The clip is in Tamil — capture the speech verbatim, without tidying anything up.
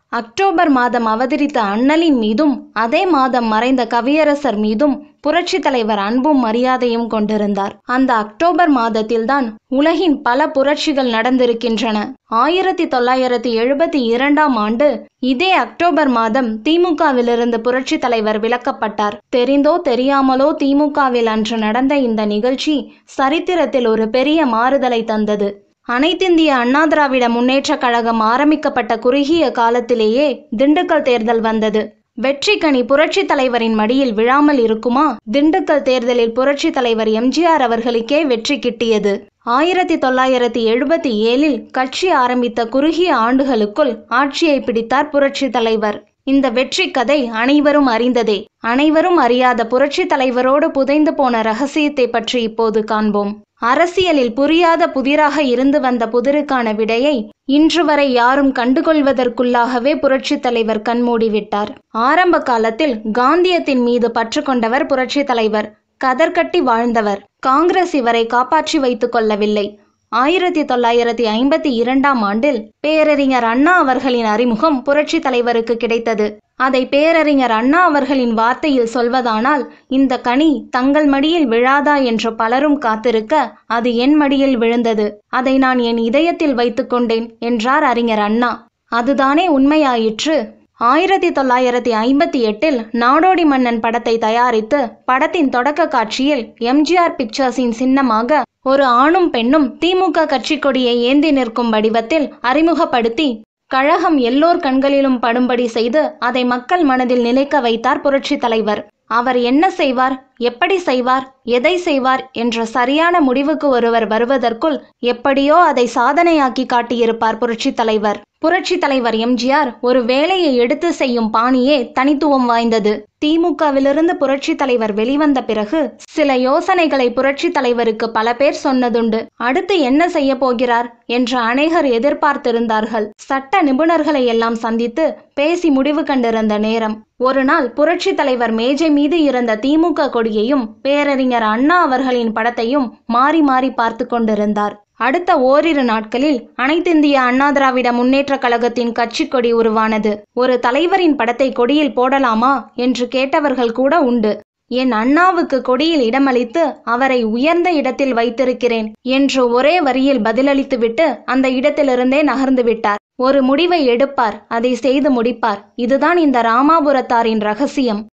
அக்டோபர் மாதம் அவதரித்த அண்ணலின் மீதும் அதே மாதம் மறைந்த கவியரசர் மீதும் புரட்சி தலைவர் அன்பும் மரியாதையும் கொண்டிருந்தார். அந்த அக்டோபர் மாதத்தில்தான் உலகின் பல புரட்சிகள் நடந்திருக்கின்றன. ஆயிரத்தி தொள்ளாயிரத்தி எழுபத்தி இரண்டாம் ஆண்டு இதே அக்டோபர் மாதம் திமுகவிலிருந்து புரட்சி தலைவர் விலக்கப்பட்டார். தெரிந்தோ தெரியாமலோ திமுகவில் அன்று நடந்த இந்த நிகழ்ச்சி சரித்திரத்தில் ஒரு பெரிய மாறுதலை தந்தது. அனைத்திந்திய அண்ணா திராவிட முன்னேற்ற கழகம் ஆரம்பிக்கப்பட்ட குறுகிய காலத்திலேயே திண்டுக்கல் தேர்தல் வந்தது. வெற்றி கனி புரட்சி தலைவரின் மடியில் விழாமல் இருக்குமா? திண்டுக்கல் தேர்தலில் புரட்சி தலைவர் எம்ஜிஆர் அவர்களுக்கே வெற்றி கிட்டியது. ஆயிரத்தி தொள்ளாயிரத்தி எழுபத்தி ஏழில் கட்சி ஆரம்பித்த குறுகிய ஆண்டுகளுக்குள் ஆட்சியை பிடித்தார் புரட்சி தலைவர். இந்த வெற்றி கதை அனைவரும் அறிந்ததே. அனைவரும் அறியாத புரட்சி தலைவரோடு புதைந்து போன ரகசியத்தை பற்றி இப்போது காண்போம். அரசியலில் புரியாத புதிராக இருந்து வந்த புதிருக்கான விடையை இன்று வரை யாரும் கண்டுகொள்வதற்குள்ளாகவே புரட்சி தலைவர் கண்மூடிவிட்டார். ஆரம்ப காலத்தில் காந்தியத்தின் மீது பற்று கொண்டவர் புரட்சி தலைவர். கதர்கட்டி வாழ்ந்தவர். காங்கிரஸ் இவரை காப்பாற்றி வைத்துக் கொள்ளவில்லை. ஆயிரத்தி தொள்ளாயிரத்தி ஐம்பத்தி இரண்டாம் ஆண்டில் பேரறிஞர் அண்ணா அவர்களின் அறிமுகம் புரட்சி தலைவருக்கு கிடைத்தது. அதை பேரறிஞர் அண்ணா அவர்களின் வார்த்தையில் சொல்வதானால், இந்த கனி தங்கள் மடியில் விழாதா என்று பலரும் காத்திருக்க அது என் மடியில் விழுந்தது. அதை நான் என் இதயத்தில் வைத்துக் கொண்டேன் என்றார் அறிஞர் அண்ணா. அதுதானே உண்மையாயிற்று. ஆயிரத்தி தொள்ளாயிரத்தி ஐம்பத்தி எட்டில் நாடோடி மன்னன் படத்தை தயாரித்து படத்தின் தொடக்க காட்சியில் எம்ஜிஆர் பிக்சர்ஸின் சின்னமாக ஒரு ஆணும் பெண்ணும் திமுக கட்சி கொடியை ஏந்தி நிற்கும் வடிவத்தில் அறிமுகப்படுத்தி கழகம் எல்லோர் கண்களிலும் படும்படி செய்து அதை மக்கள் மனதில் நிலைக்க வைத்தார் புரட்சி தலைவர். அவர் என்ன செய்வார், எப்படி செய்வார், எதை செய்வார் என்ற சரியான முடிவுக்கு ஒருவர் வருவதற்குள் எப்படியோ அதை சாதனையாக்கி காட்டியிருப்பார் புரட்சி தலைவர். புரட்சி தலைவர் எம்ஜிஆர் ஒரு வேலையை எடுத்து செய்யும் பாணியே தனித்துவம் வாய்ந்தது. திமுகவிலிருந்து புரட்சி தலைவர் வெளிவந்த பிறகு சில யோசனைகளை புரட்சி தலைவருக்கு பல பேர் சொன்னதுண்டு. அடுத்து என்ன செய்ய போகிறார் என்று அநேகர் எதிர்பார்த்திருந்தார்கள். சட்ட நிபுணர்களை எல்லாம் சந்தித்து பேசி முடிவு கண்டிருந்த நேரம் ஒரு நாள் புரட்சி தலைவர் மேஜை மீது இருந்த திமுக கொடியையும் பேரறிஞர் அண்ணா அவர்களின் படத்தையும் மாறி மாறி பார்த்து கொண்டிருந்தார். அடுத்த ஓரிரு நாட்களில் அனைத்திந்திய அண்ணா திராவிட முன்னேற்ற கழகத்தின் கட்சி கொடி உருவானது. ஒரு தலைவரின் படத்தை கொடியில் போடலாமா என்று கேட்டவர்கள் கூட உண்டு. என் அண்ணாவுக்கு கொடியில் இடமளித்து அவரை உயர்ந்த இடத்தில் வைத்திருக்கிறேன் என்று ஒரே வரியில் பதிலளித்துவிட்டு அந்த இடத்திலிருந்தே நகர்ந்து விட்டார். ஒரு முடிவை எடுப்பார், அதை செய்து முடிப்பார். இதுதான் இந்த ராமாபுரத்தாரின் ரகசியம்.